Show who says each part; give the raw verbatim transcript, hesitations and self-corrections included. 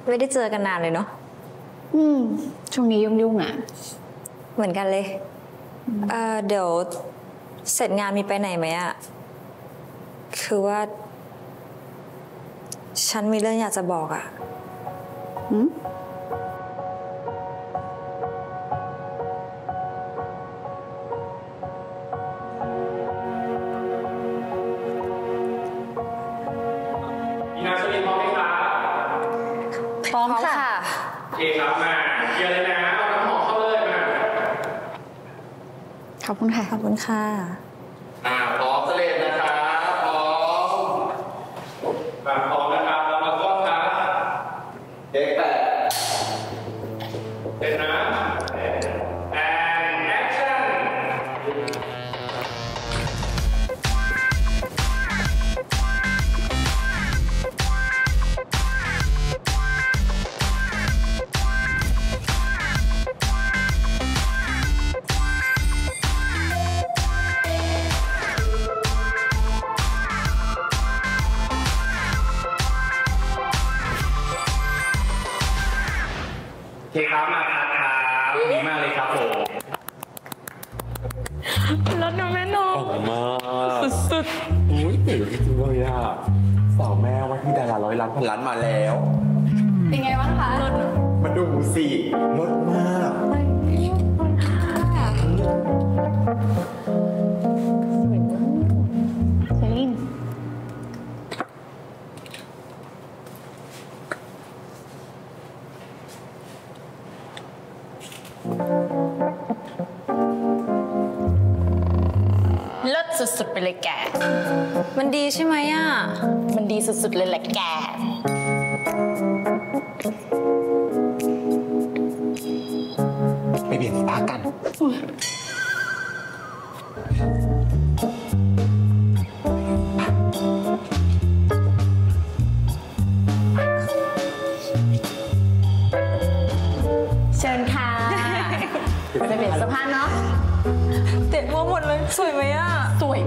Speaker 1: ไม่ได้เจอกันนานเลยเนาะ
Speaker 2: อืมช่วงนี้ยุ่งๆอ่ะ
Speaker 1: เหมือนกันเลยเออเดี๋ยวเสร็จงานมีไปไหนไหมอะคือว่าฉันมีเรื่องอยากจะบอกอะ
Speaker 2: หืมพร้อมค่ะ
Speaker 3: โอเคครับมาเยอะเลยนะเอาน้ำหอมเข้าเลยมา
Speaker 2: ขอบคุณค่ะ
Speaker 1: ขอบคุณค่ะ
Speaker 3: อ่าพร้อมเสร็จนะครับพร้อมมาพร้อมนะครับแล้วมาก็ครับเด็กแปดเป็นนะแอนแอคชั่นโอเคครับมาครับครับดีมากเลยครับผม
Speaker 2: รถน้ำแม่นม
Speaker 4: ออกมาสุดๆอุ้ยเก๋จริงเลยอ่ะสาวแม่ว่าที่ดาราร้อยล้านพันล้านมาแล้ว
Speaker 2: เป็นไงบ้างคะรถ
Speaker 4: มาดูสิรถมาก
Speaker 2: เซลินเลิศสุดๆไปเลยแก
Speaker 1: มันดีใช่ไหมอ่ะ
Speaker 2: มันดีสุดๆเลยแหละแก
Speaker 4: ไปเปลี่ยนสปากัน
Speaker 2: เชิญค่ะไปเปลี่ยนเสื้อผ้าเนาะ
Speaker 1: เตะมัวหมดเลยสวยไหมอ่ะ
Speaker 2: สวย